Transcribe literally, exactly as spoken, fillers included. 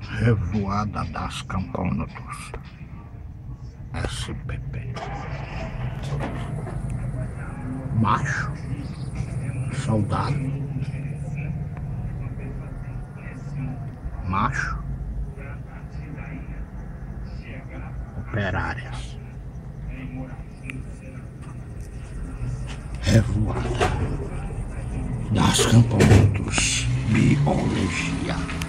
Revoada das Camponotos, S P P. Macho, soldado, macho, operárias. Revoada das Camponotos, biologia.